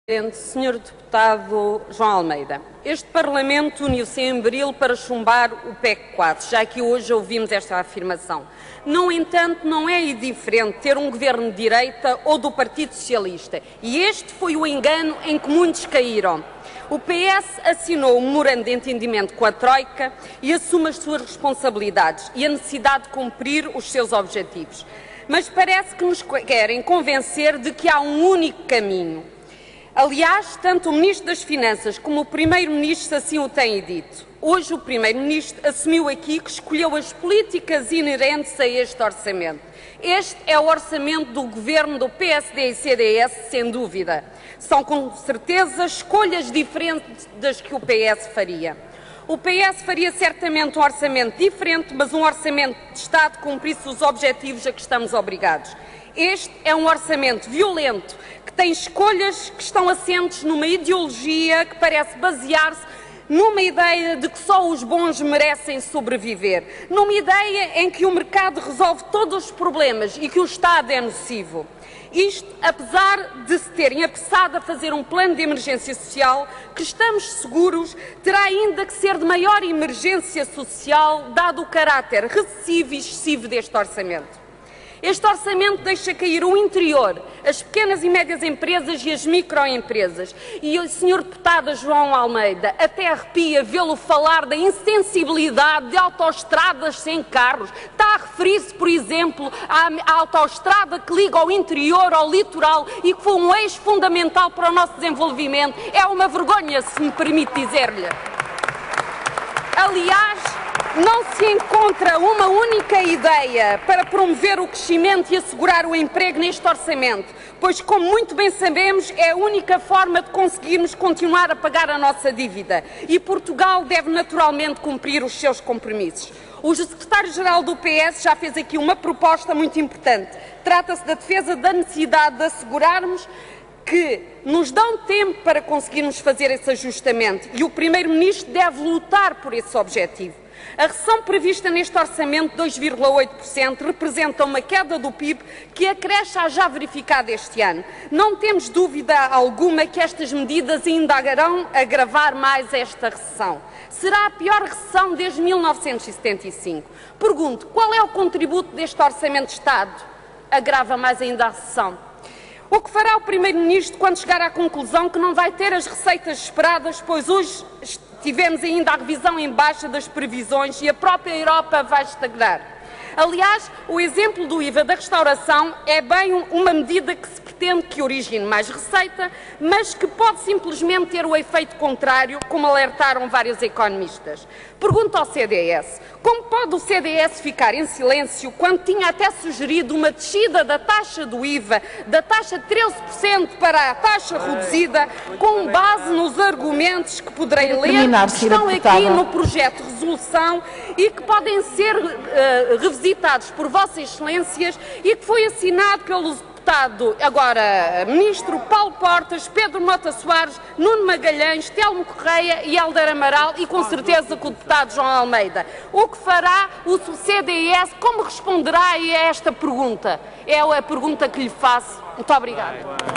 Senhor Deputado João Almeida, este Parlamento uniu-se em abril para chumbar o PEC 4, já que hoje ouvimos esta afirmação. No entanto, não é indiferente ter um governo de direita ou do Partido Socialista, e este foi o engano em que muitos caíram. O PS assinou um memorando de entendimento com a Troika e assume as suas responsabilidades e a necessidade de cumprir os seus objetivos. Mas parece que nos querem convencer de que há um único caminho. Aliás, tanto o Ministro das Finanças como o Primeiro-Ministro assim o têm dito. Hoje o Primeiro-Ministro assumiu aqui que escolheu as políticas inerentes a este orçamento. Este é o orçamento do governo do PSD e CDS, sem dúvida. São com certeza escolhas diferentes das que o PS faria. O PS faria certamente um orçamento diferente, mas um orçamento de Estado que cumprisse os objetivos a que estamos obrigados. Este é um orçamento violento, que tem escolhas que estão assentes numa ideologia que parece basear-se numa ideia de que só os bons merecem sobreviver, numa ideia em que o mercado resolve todos os problemas e que o Estado é nocivo. Isto, apesar de se terem apressado a fazer um plano de emergência social, que estamos seguros terá ainda que ser de maior emergência social, dado o caráter recessivo e excessivo deste orçamento. Este orçamento deixa cair o interior, as pequenas e médias empresas e as microempresas. E o Sr. Deputado João Almeida até arrepia vê-lo falar da insensibilidade de autoestradas sem carros. Está a referir-se, por exemplo, à autoestrada que liga ao interior, ao litoral e que foi um eixo fundamental para o nosso desenvolvimento. É uma vergonha, se me permite dizer-lhe. Aliás, não se encontra uma única ideia para promover o crescimento e assegurar o emprego neste orçamento, pois, como muito bem sabemos, é a única forma de conseguirmos continuar a pagar a nossa dívida e Portugal deve naturalmente cumprir os seus compromissos. O secretário-geral do PS já fez aqui uma proposta muito importante. Trata-se da defesa da necessidade de assegurarmos que nos dão tempo para conseguirmos fazer esse ajustamento e o Primeiro-Ministro deve lutar por esse objetivo. A recessão prevista neste orçamento, 2,8%, representa uma queda do PIB que acresce à já verificada este ano. Não temos dúvida alguma que estas medidas ainda irão agravar mais esta recessão. Será a pior recessão desde 1975. Pergunto, qual é o contributo deste orçamento de Estado? Agrava mais ainda a recessão. O que fará o Primeiro-Ministro quando chegar à conclusão que não vai ter as receitas esperadas, pois hoje tivemos ainda a revisão em baixa das previsões e a própria Europa vai estagnar? Aliás, o exemplo do IVA da restauração é bem uma medida que se pretende que origine mais receita, mas que pode simplesmente ter o efeito contrário, como alertaram vários economistas. Pergunto ao CDS, como pode o CDS ficar em silêncio quando tinha até sugerido uma descida da taxa do IVA, da taxa de 13% para a taxa reduzida, com base nos argumentos que poderei ler, que estão aqui no projeto de resolução e que podem ser revisitados por Vossas Excelências e que foi assinado pelo deputado, agora Ministro Paulo Portas, Pedro Mota Soares, Nuno Magalhães, Telmo Correia e Helder Amaral e com certeza com o deputado João Almeida. O que fará o CDS? Como responderá a esta pergunta? É a pergunta que lhe faço. Muito obrigada.